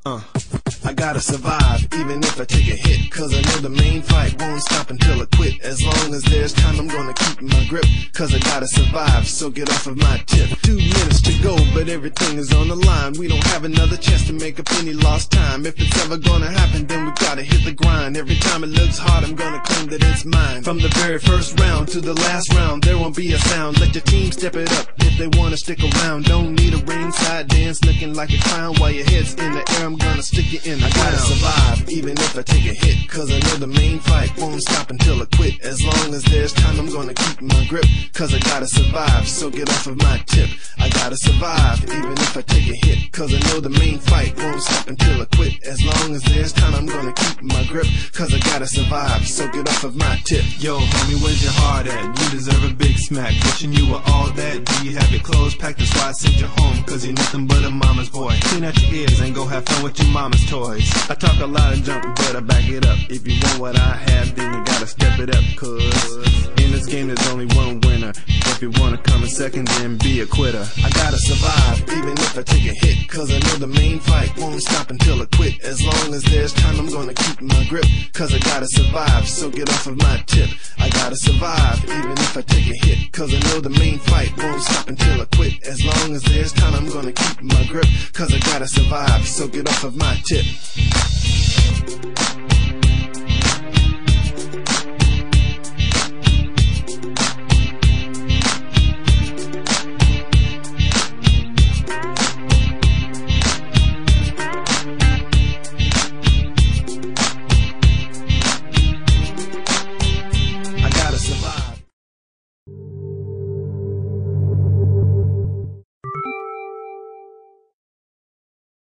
I gotta survive, even if I take a hit, cause I know the main fight won't stop until I quit. As long as there's time, I'm gonna keep my grip, cause I gotta survive, so get off of my tip. 2 minutes to go, but everything is on the line. We don't have another chance to make up any lost time. If it's ever gonna happen, then we gotta hit the grind. Every time it looks hard, I'm gonna claim that it's mine. From the very first round to the last round, there won't be a sound. Let your team step it up if they wanna stick around. Don't need a ringside dance looking like a clown. While your head's in the air, I'm gonna stick you in the ground. I gotta survive, even if I take a hit, cause I know the main fight won't stop until I quit. As long as there's time, I'm gonna keep my grip, cause I gotta survive, so get off of my tip. I gotta survive, even if I take a hit, cause I know the main fight won't stop until I quit. As long as there's time, I'm gonna keep my grip, cause I gotta survive, so get off of my tip. Yo, homie, where's your heart at? You deserve a big smack. Wishing you were all that. Do you have your clothes packed? That's why I sent you home, cause you're nothing but a mama's boy. Clean out your ears and go have fun with your mama's toys. I talk a lot of junk, but I back it up. If you want what I have, then you gotta step it up, cause in this game there's only one winner. If you wanna come in second, then be a quitter. I gotta survive, even if I take a hit, cause I know the main fight won't stop until I quit. As long as there's time, I'm gonna keep my grip, cause I gotta survive, so get off of my tip. I gotta survive, even if I take a hit, cause I know the main fight won't stop until I quit. As long as there's time, I'm gonna keep my grip, cause I gotta survive, so get off of my tip.